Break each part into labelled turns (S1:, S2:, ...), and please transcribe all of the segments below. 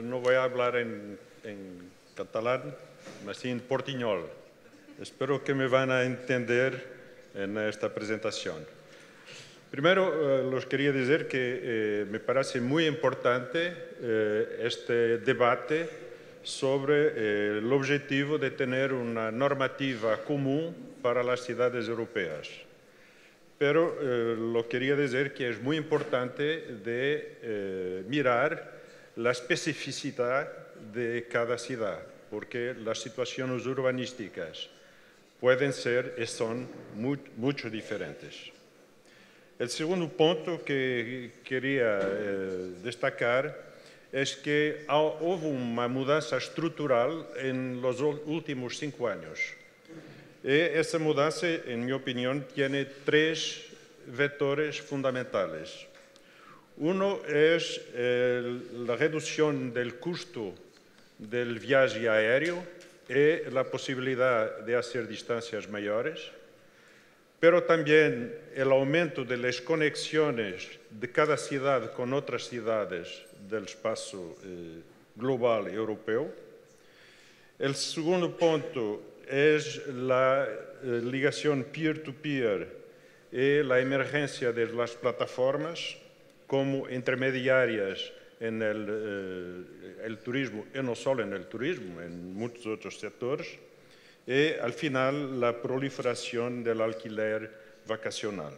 S1: no voy a hablar en catalán, mas sí en portuñol. Espero que me van a entender en esta presentación. Primero, les quería decir que me parece muy importante este debate sobre el objetivo de tener una normativa común para las ciudades europeas. Pero lo quería decir que es muy importante de mirar la especificidad de cada ciudad, porque las situaciones urbanísticas pueden ser y son mucho diferentes. El segundo punto que quería destacar es que hubo una mudanza estructural en los últimos 5 años. Y esa mudanza, en mi opinión, tiene 3 vectores fundamentales. Uno es la reducción del costo del viaje aéreo y la posibilidad de hacer distancias mayores, pero también el aumento de las conexiones de cada ciudad con otras ciudades del espacio global europeo. El segundo punto es la ligación peer-to-peer y la emergencia de las plataformas como intermediarias en el turismo, y no solo en el turismo, en muchos otros sectores. Y al final la proliferación del alquiler vacacional.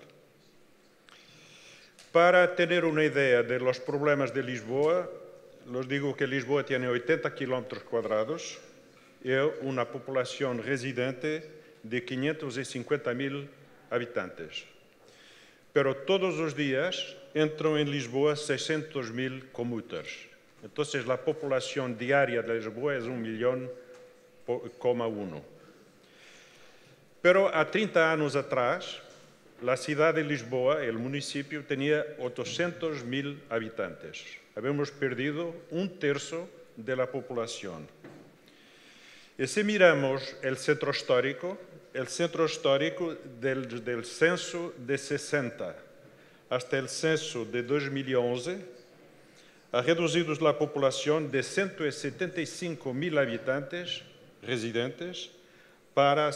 S1: Para tener una idea de los problemas de Lisboa, les digo que Lisboa tiene 80 kilómetros cuadrados y una población residente de 550.000 habitantes. Pero todos los días entran en Lisboa 600.000 commuters. Entonces la población diaria de Lisboa es 1,1 millón. Pero a 30 años atrás, la ciudad de Lisboa, el municipio, tenía 800.000 habitantes. Habíamos perdido 1/3 de la población. Y si miramos el centro histórico del censo de 60 hasta el censo de 2011, ha reducido la población de 175.000 habitantes residentes para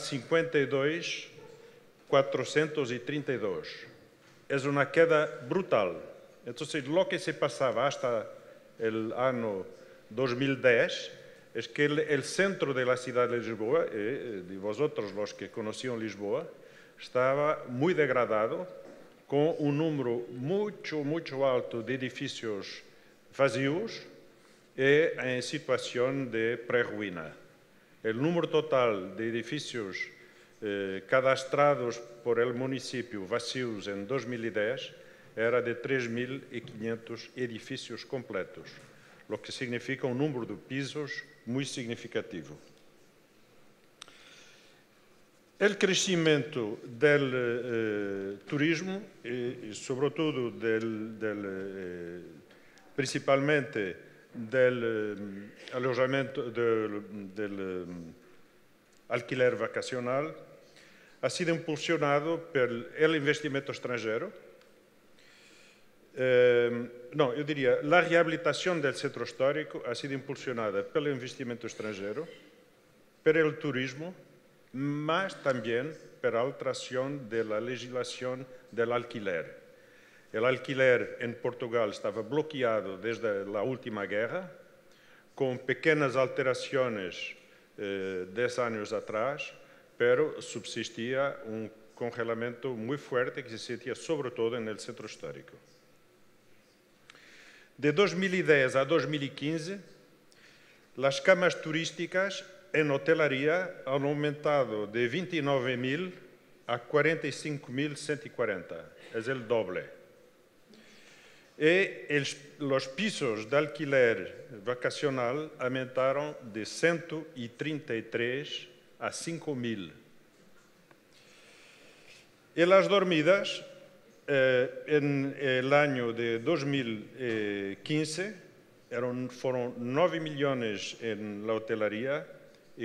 S1: 52.432. Es una queda brutal. Entonces, lo que se pasaba hasta el año 2010 es que el centro de la ciudad de Lisboa, de vosotros los que conocían Lisboa, estaba muy degradado, con un número mucho alto de edificios vacíos y en situación de prerruina. El número total de edificios cadastrados por el municipio vacíos en 2010 era de 3.500 edificios completos, lo que significa un número de pisos muy significativo. El crecimiento del turismo y sobre todo principalmente del alojamiento, del alquiler vacacional, ha sido impulsionado por el investimento extranjero. Yo diría, la rehabilitación del centro histórico ha sido impulsionada por el investimento extranjero, por el turismo, mas también por la alteración de la legislación del alquiler. El alquiler en Portugal estaba bloqueado desde la última guerra, con pequeñas alteraciones 10 años atrás, pero subsistía un congelamiento muy fuerte que se sentía sobre todo en el centro histórico. De 2010 a 2015, las camas turísticas en hotelería han aumentado de 29.000 a 45.140, es el doble. Y los pisos de alquiler vacacional aumentaron de 133 a 5.000. Y las dormidas, en el año de 2015, fueron 9 millones en la hotelería y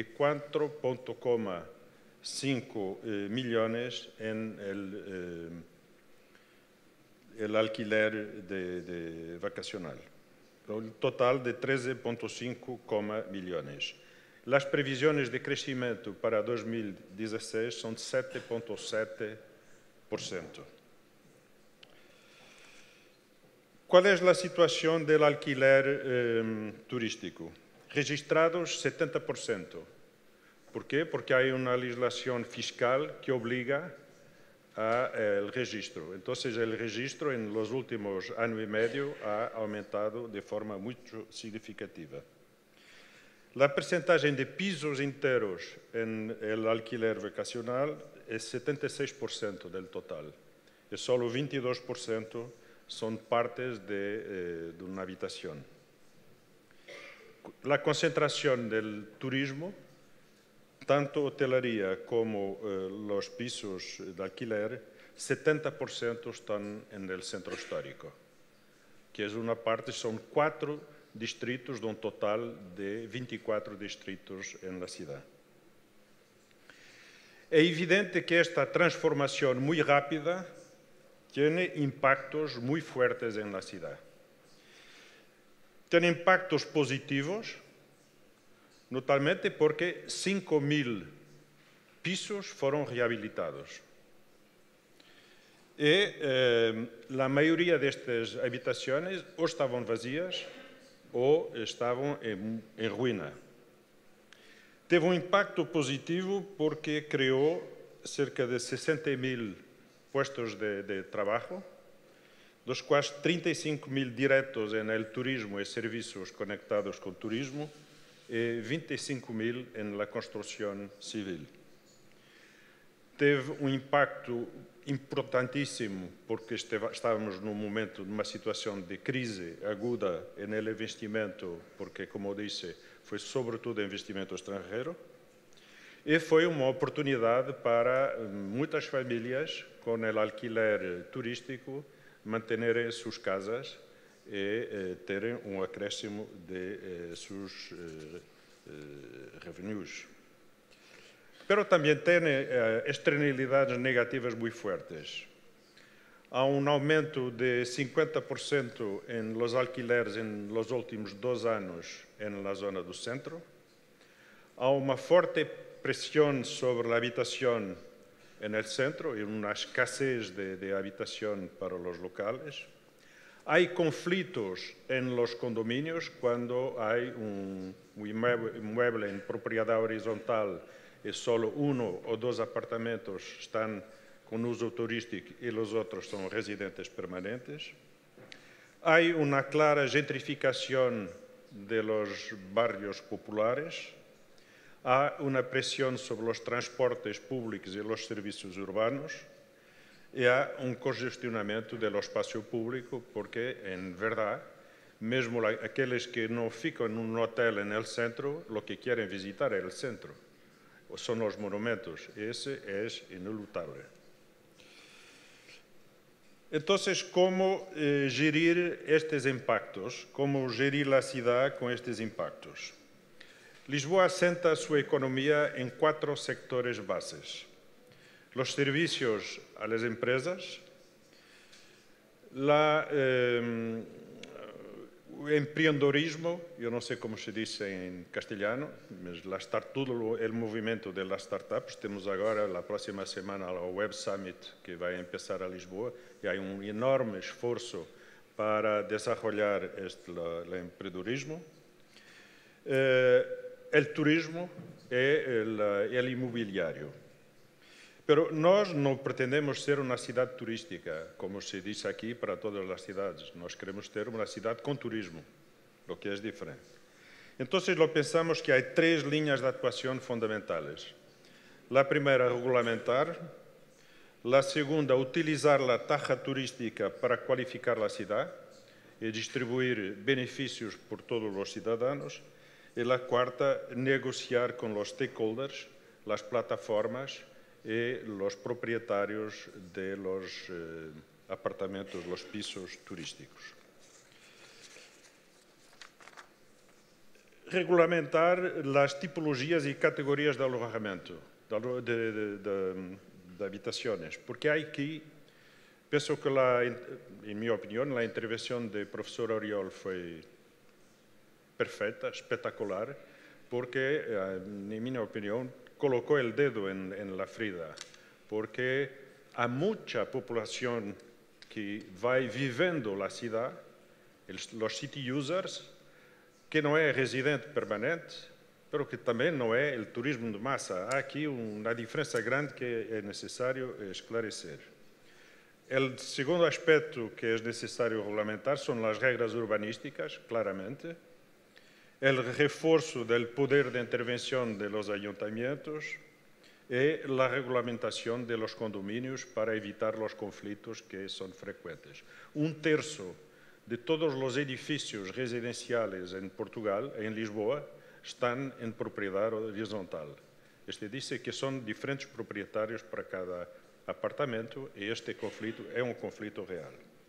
S1: 4,5 millones en el alquiler vacacional. un total de 13,5 millones. Las previsiones de crecimiento para 2016 son 7,7%. ¿Cuál es la situación del alquiler turístico? Registrados 70%. ¿Por qué? Porque hay una legislación fiscal que obliga al registro. Entonces, el registro en los últimos año y medio ha aumentado de forma muy significativa. La porcentaje de pisos enteros en el alquiler vacacional es 76% del total. Y solo 22% son partes de una habitación. La concentración del turismo, tanto hotelería como los pisos de alquiler, 70% están en el centro histórico, que es una parte, son 4 distritos de un total de 24 distritos en la ciudad. Es evidente que esta transformación muy rápida tiene impactos muy fuertes en la ciudad. Tiene impactos positivos, notablemente porque 5.000 pisos fueron rehabilitados. Y la mayoría de estas habitaciones o estaban vacías o estaban en ruina. Tuvo un impacto positivo porque creó cerca de 60.000 puestos de trabajo, dos cuales 35.000 directos en el turismo y servicios conectados con turismo y 25.000 en la construcción civil. Teve un impacto importantísimo porque estávamos num momento, numa situação de crise aguda no investimento, porque, como disse, foi sobretudo investimento estrangeiro, e foi uma oportunidade para muitas famílias com o alquiler turístico manterem suas casas e terem um acréscimo de seus revenues. Pero también tiene externalidades negativas muy fuertes. Há un aumento de 50% en los alquileres en los últimos 2 años en la zona do centro. Há una fuerte presión sobre la habitación en el centro y una escasez de habitación para los locales. Hay conflictos en los condominios cuando hay un inmueble en propiedad horizontal y solo 1 o 2 apartamentos están con uso turístico y los otros son residentes permanentes. Hay una clara gentrificación de los barrios populares. Hay una presión sobre los transportes públicos y los servicios urbanos. Y hay un congestionamiento del espacio público porque, en verdad, mesmo aquellos que no fican en un hotel en el centro, lo que quieren visitar es el centro. Son los monumentos. Ese es inelutable. Entonces, ¿cómo gerir estos impactos? ¿Cómo gerir la ciudad con estos impactos? Lisboa asenta su economía en 4 sectores bases. Los servicios a las empresas, el emprendedorismo, yo no sé cómo se dice en castellano, todo el movimiento de las startups. Tenemos ahora, la próxima semana, la Web Summit que va a empezar a Lisboa y hay un enorme esfuerzo para desarrollar el emprendedorismo. El turismo y el inmobiliario. Pero nós no pretendemos ser una ciudad turística, como se dice aquí para todas las ciudades. Nós queremos ter una ciudad con turismo, lo que es diferente. Entonces, lo pensamos que hay 3 líneas de actuación fundamentales. La primera, regulamentar. La segunda, utilizar la tasa turística para cualificar la ciudad y distribuir beneficios por todos los ciudadanos. Y la cuarta, negociar con los stakeholders, las plataformas y los propietarios de los apartamentos, los pisos turísticos. Regulamentar las tipologías y categorías de alojamiento, de habitaciones, porque aquí, pienso que, en mi opinión, la intervención del profesor Oriol fue perfeita, espetacular, porque, en mi opinión, colocó el dedo en la ferida, porque hay mucha población que va viviendo la ciudad, los city users, que no es residente permanente, pero que también no es el turismo de masa. Há aquí una diferencia grande que es necesario esclarecer. El segundo aspecto que es necesario regulamentar son las reglas urbanísticas, claramente, el refuerzo del poder de intervención de los ayuntamientos y la regulamentación de los condominios para evitar los conflictos que son frecuentes. Un tercio de todos los edificios residenciales en Portugal, en Lisboa, están en propiedad horizontal. Este dice que son diferentes propietarios para cada apartamento y este conflicto es un conflicto real.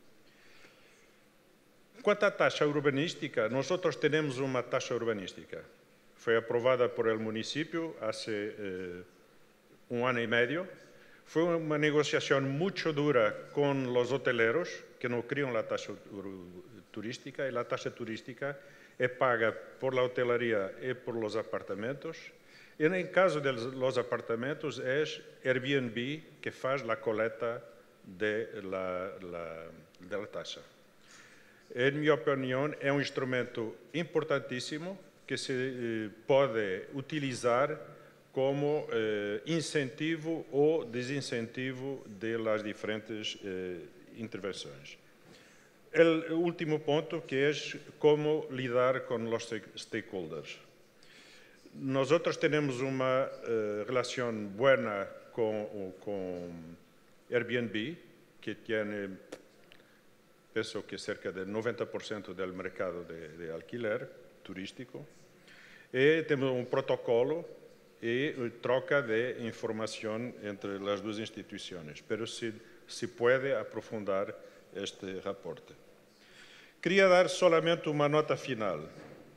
S1: Quanto à taxa urbanística, nosotros tenemos una taxa urbanística. Fue aprobada por el municipio hace un año y medio. Fue una negociación mucho dura con los hoteleros que no querían la tasa turística, y la tasa turística es paga por la hotelería y por los apartamentos. Y en el caso de los apartamentos es Airbnb que hace la coleta de la tasa. En mi opinión, es un instrumento importantísimo que se puede utilizar como incentivo o desincentivo de las diferentes intervenciones. El último punto, que es cómo lidar con los stakeholders. Nosotros tenemos una relación buena con Airbnb, que tiene, pienso que cerca del 90% del mercado de alquiler turístico. Y tenemos un protocolo y troca de información entre las dos instituciones, pero se puede aprofundar este reporte. Queria dar solamente uma nota final.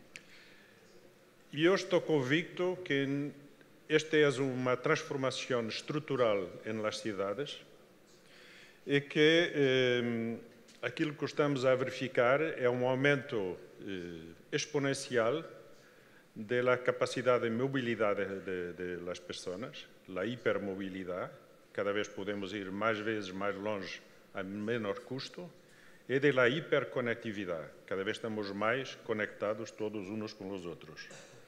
S1: Eu estou convicto que esta é uma transformação estrutural em las cidades e que aquilo que estamos a verificar é um aumento exponencial da capacidade de mobilidade de las pessoas, a hipermobilidade. Cada vez podemos ir mais vezes mais longe a menor custo, e da hiperconectividade. Cada vez estamos mais conectados todos uns com os outros.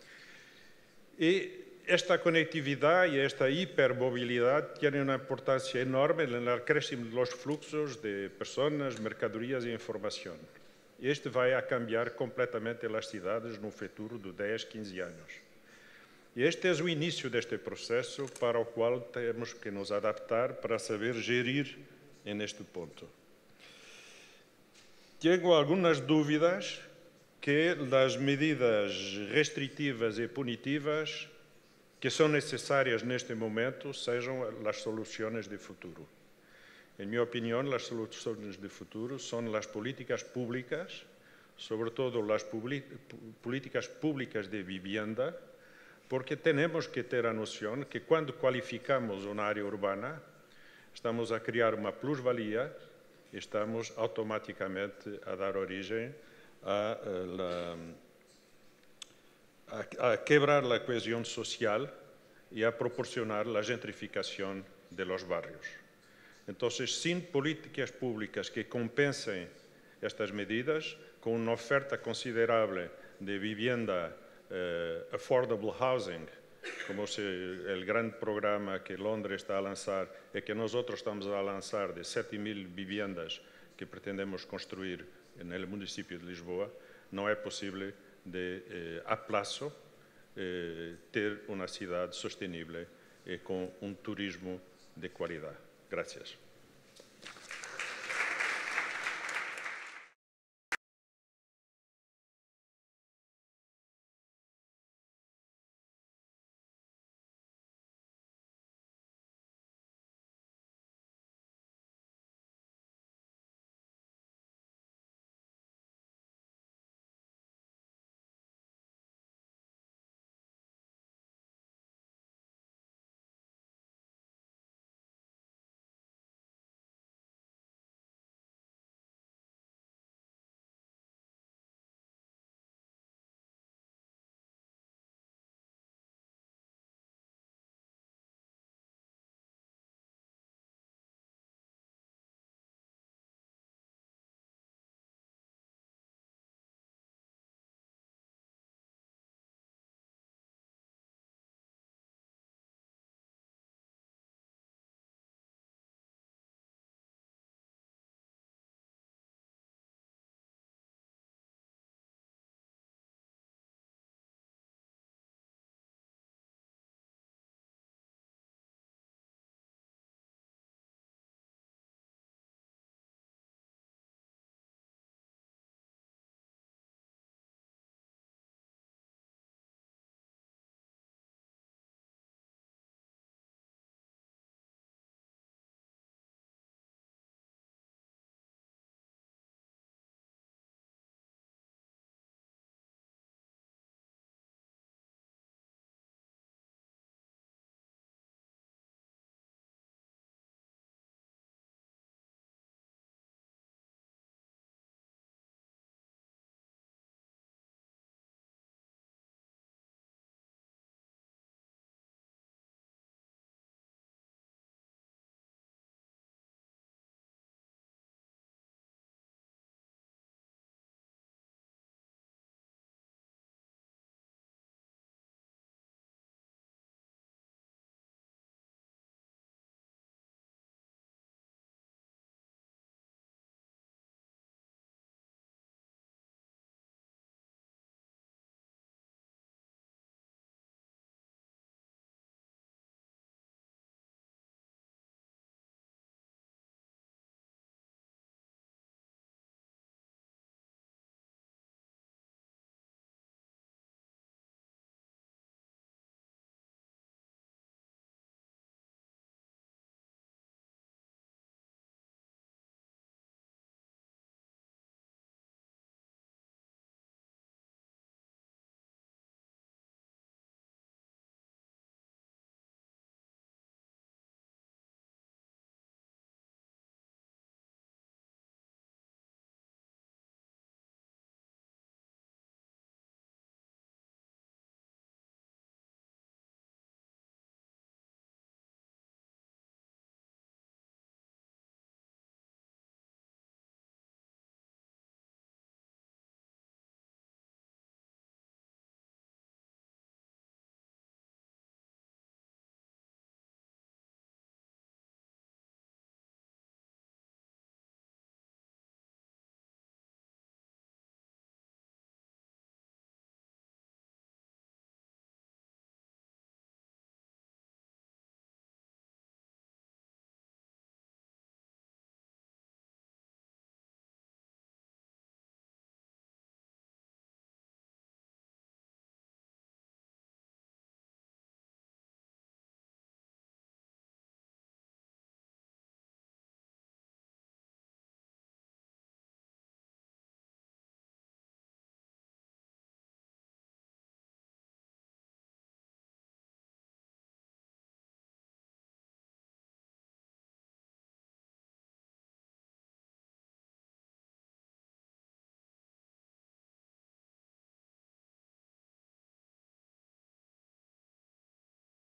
S1: E esta conectividade e esta hipermobilidade têm uma importância enorme no crescimento dos fluxos de pessoas, mercadorias e informação. Este vai a cambiar completamente as cidades no futuro de 10, 15 anos. E este é o início deste processo para o qual temos que nos adaptar para saber gerir neste ponto. Tenho algumas dúvidas que as medidas restritivas e punitivas que são necessárias neste momento sejam as soluções de futuro. Em minha opinião, as soluções de futuro são as políticas públicas, sobretudo as políticas públicas de vivienda, porque temos que ter a noção que quando qualificamos uma área urbana, estamos a criar uma plusvalia, estamos automaticamente a dar origem a quebrar a coesão social e a proporcionar a gentrificação de los barrios. Então, sem políticas públicas que compensem estas medidas, com uma oferta considerável de vivienda affordable housing, como el grande programa que Londres está a lançar e que nós estamos a lançar de 7.000 viviendas que pretendemos construir no município de Lisboa, não é possível a plazo ter uma cidade sustentável e com turismo de qualidade. Gracias.